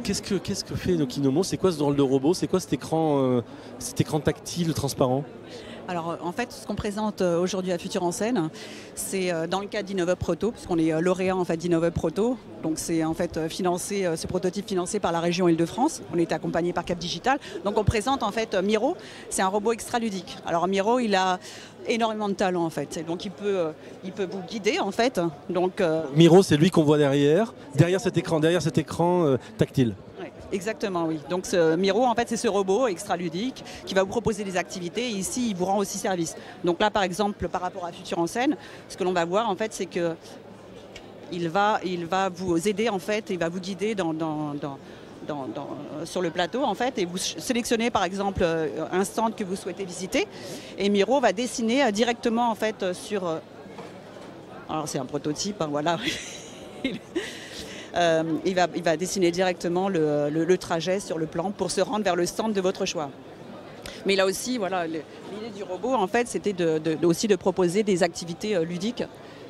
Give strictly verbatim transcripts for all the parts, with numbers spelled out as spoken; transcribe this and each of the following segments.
qu'est-ce que, qu'est-ce que fait Kinomo? C'est quoi ce drôle de robot? C'est quoi cet écran, euh, cet écran tactile, transparent? Alors en fait, ce qu'on présente aujourd'hui à Futur en Scène, c'est dans le cadre d'Innov Proto, puisqu'on est lauréat en fait d'Innov Proto. Donc c'est en fait financé, ce prototype financé par la région Île-de-France. On est accompagné par Cap Digital. Donc on présente en fait Miro. C'est un robot extra ludique. Alors Miro, il a énormément de talent en fait. Et donc il peut, il peut vous guider en fait. Donc euh... Miro, c'est lui qu'on voit derrière, derrière cet écran, derrière cet écran euh, tactile. Exactement, oui. Donc ce Miro, en fait, c'est ce robot extra ludique qui va vous proposer des activités et ici, il vous rend aussi service. Donc là, par exemple, par rapport à Futur en Scène, ce que l'on va voir, en fait, c'est que il va, il va vous aider, en fait, il va vous guider dans, dans, dans, dans, dans, sur le plateau, en fait, et vous sélectionnez, par exemple, un stand que vous souhaitez visiter, et Miro va dessiner directement, en fait, sur... Alors, c'est un prototype, hein, voilà. Euh, il, va, il va dessiner directement le, le, le trajet sur le plan pour se rendre vers le stand de votre choix. Mais là aussi, voilà, l'idée du robot, en fait, c'était de, de, de, aussi de proposer des activités euh, ludiques.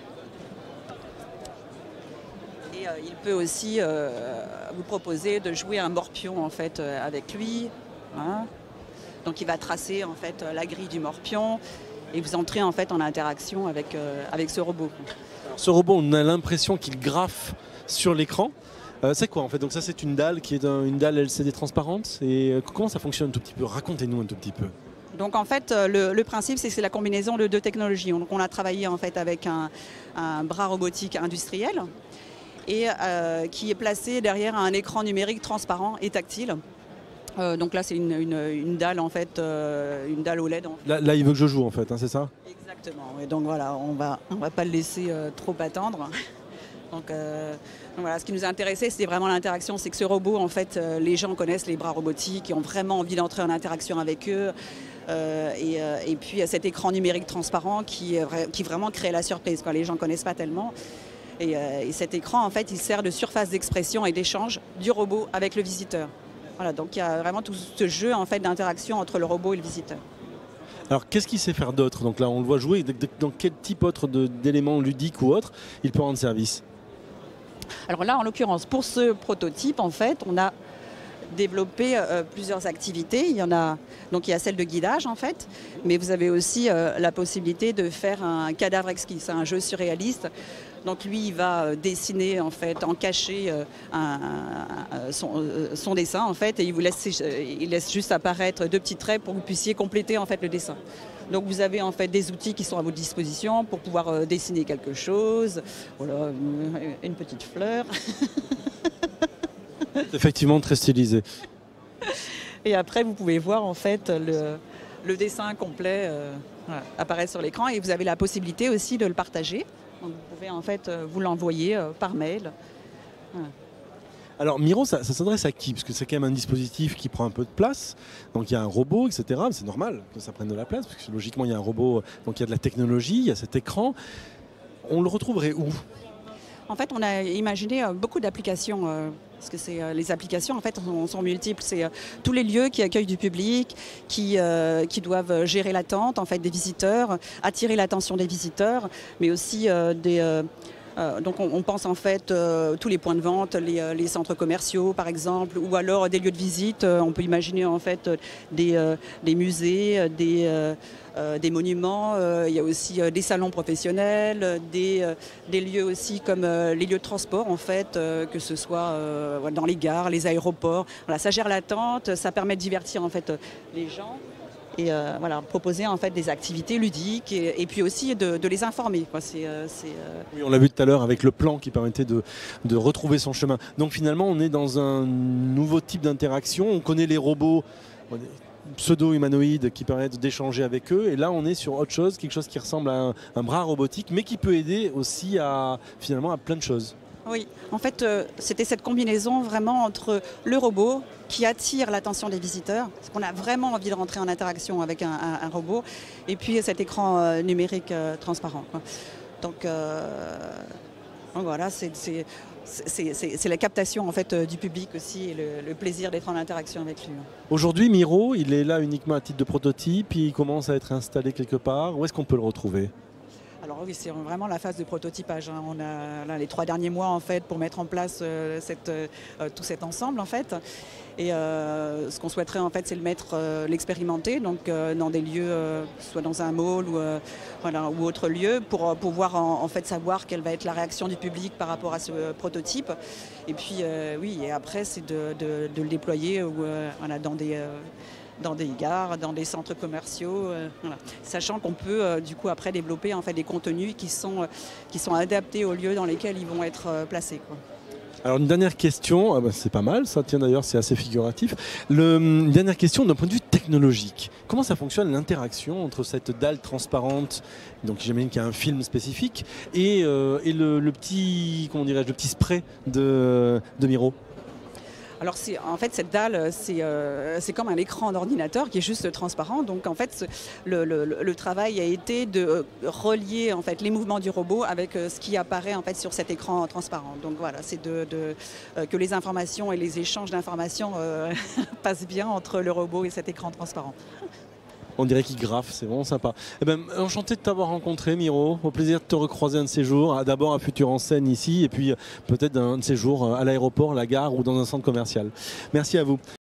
Et euh, il peut aussi euh, vous proposer de jouer un morpion, en fait, euh, avec lui. Hein. Donc il va tracer, en fait, la grille du morpion et vous entrez, en fait, en interaction avec, euh, avec ce robot. Alors, ce robot, on a l'impression qu'il graffe sur l'écran. Euh, c'est quoi en fait? Donc ça c'est une dalle qui est un, une dalle L C D transparente. Et euh, comment ça fonctionne un tout petit peu? Racontez-nous un tout petit peu. Donc en fait le, le principe c'est que c'est la combinaison de deux technologies. Donc on a travaillé en fait avec un, un bras robotique industriel et euh, qui est placé derrière un écran numérique transparent et tactile. Euh, donc là c'est une, une, une dalle en fait, euh, une dalle O L E D. En fait. Là, là il veut que je joue en fait, hein, c'est ça? Exactement. Et donc voilà, on va on va pas le laisser euh, trop attendre. Donc, euh, donc voilà, ce qui nous a intéressé, c'était vraiment l'interaction. C'est que ce robot, en fait, euh, les gens connaissent les bras robotiques et ont vraiment envie d'entrer en interaction avec eux. Euh, et, euh, et puis cet écran numérique transparent qui, qui vraiment crée la surprise, quoi. Les gens ne connaissent pas tellement. Et, euh, et cet écran, en fait, il sert de surface d'expression et d'échange du robot avec le visiteur. Voilà, donc il y a vraiment tout ce jeu en fait, d'interaction entre le robot et le visiteur. Alors qu'est-ce qu'il sait faire d'autre? Donc là, on le voit jouer. Dans quel type autre d'éléments ludiques ou autres il peut rendre service? Alors là, en l'occurrence, pour ce prototype, en fait, on a développé euh, plusieurs activités. Il y en a, donc il y a celle de guidage, en fait, mais vous avez aussi euh, la possibilité de faire un cadavre exquis. C'est un jeu surréaliste. Donc lui, il va dessiner, en fait, en cacher euh, un, un, son, euh, son dessin, en fait, et il vous laisse, il laisse juste apparaître deux petits traits pour que vous puissiez compléter, en fait, le dessin. Donc vous avez en fait des outils qui sont à votre disposition pour pouvoir euh, dessiner quelque chose. Voilà, une petite fleur. Effectivement très stylisé. Et après vous pouvez voir en fait le, le dessin complet euh, voilà, apparaître sur l'écran et vous avez la possibilité aussi de le partager. Donc vous pouvez en fait vous l'envoyer euh, par mail. Voilà. Alors Miro, ça, ça s'adresse à qui? Parce que c'est quand même un dispositif qui prend un peu de place. Donc il y a un robot, et cetera. C'est normal que ça prenne de la place, parce que logiquement il y a un robot, donc il y a de la technologie, il y a cet écran. On le retrouverait où? En fait, on a imaginé beaucoup d'applications, euh, parce que c'est, euh, les applications en fait, sont, sont multiples. C'est euh, tous les lieux qui accueillent du public, qui, euh, qui doivent gérer l'attente en fait, des visiteurs, attirer l'attention des visiteurs, mais aussi euh, des... Euh, Euh, donc on, on pense en fait euh, tous les points de vente, les, euh, les centres commerciaux par exemple, ou alors des lieux de visite. Euh, on peut imaginer en fait des, euh, des musées, des, euh, euh, des monuments. Euh, il y a aussi euh, des salons professionnels, des, euh, des lieux aussi comme euh, les lieux de transport en fait, euh, que ce soit euh, dans les gares, les aéroports. Voilà, ça gère l'attente, ça permet de divertir en fait les gens. Et euh, voilà, proposer en fait des activités ludiques et, et puis aussi de, de les informer. Quoi. C'est, euh, c'est, euh... Oui, on l'a vu tout à l'heure avec le plan qui permettait de, de retrouver son chemin. Donc finalement, on est dans un nouveau type d'interaction. On connaît les robots pseudo-humanoïdes qui permettent d'échanger avec eux. Et là, on est sur autre chose, quelque chose qui ressemble à un, un bras robotique, mais qui peut aider aussi à, finalement, à plein de choses. Oui, en fait, euh, c'était cette combinaison vraiment entre le robot qui attire l'attention des visiteurs, parce qu'on a vraiment envie de rentrer en interaction avec un, un, un robot, et puis cet écran euh, numérique euh, transparent. Quoi. Donc, euh, donc voilà, c'est, c'est, c'est, c'est, c'est la captation en fait, du public aussi, et le, le plaisir d'être en interaction avec lui. Aujourd'hui, Miro, il est là uniquement à titre de prototype, il commence à être installé quelque part. Où est-ce qu'on peut le retrouver ? Alors oui, c'est vraiment la phase de prototypage. Hein. On a là, les trois derniers mois en fait pour mettre en place euh, cette, euh, tout cet ensemble en fait. Et euh, ce qu'on souhaiterait en fait, c'est le mettre, euh, l'expérimenter, donc euh, dans des lieux, euh, soit dans un mall ou euh, voilà, ou autre lieu, pour euh, pouvoir en, en fait savoir quelle va être la réaction du public par rapport à ce euh, prototype. Et puis euh, oui, et après c'est de, de, de le déployer ou euh, voilà, dans des euh, dans des gares, dans des centres commerciaux, euh, voilà. Sachant qu'on peut euh, du coup après développer en fait des contenus qui sont, euh, qui sont adaptés aux lieux dans lesquels ils vont être euh, placés, quoi. Alors une dernière question, ah bah c'est pas mal ça, tiens d'ailleurs c'est assez figuratif. Le, une dernière question d'un point de vue technologique. Comment ça fonctionne l'interaction entre cette dalle transparente, donc j'imagine qu'il y a un film spécifique, et, euh, et le, le petit, comment dirais-je, le petit spray de, de Miro? Alors c'est, en fait cette dalle c'est, euh, c'est comme un écran d'ordinateur qui est juste transparent, donc en fait le, le, le travail a été de relier en fait les mouvements du robot avec ce qui apparaît en fait sur cet écran transparent. Donc voilà, c'est de, de, euh, que les informations et les échanges d'informations euh, passent bien entre le robot et cet écran transparent. On dirait qu'il graffe, c'est vraiment sympa. Eh ben, enchanté de t'avoir rencontré, Miro. Au plaisir de te recroiser un de ces jours. D'abord à Futur en Scène ici, et puis peut-être un de ces jours à l'aéroport, la gare ou dans un centre commercial. Merci à vous.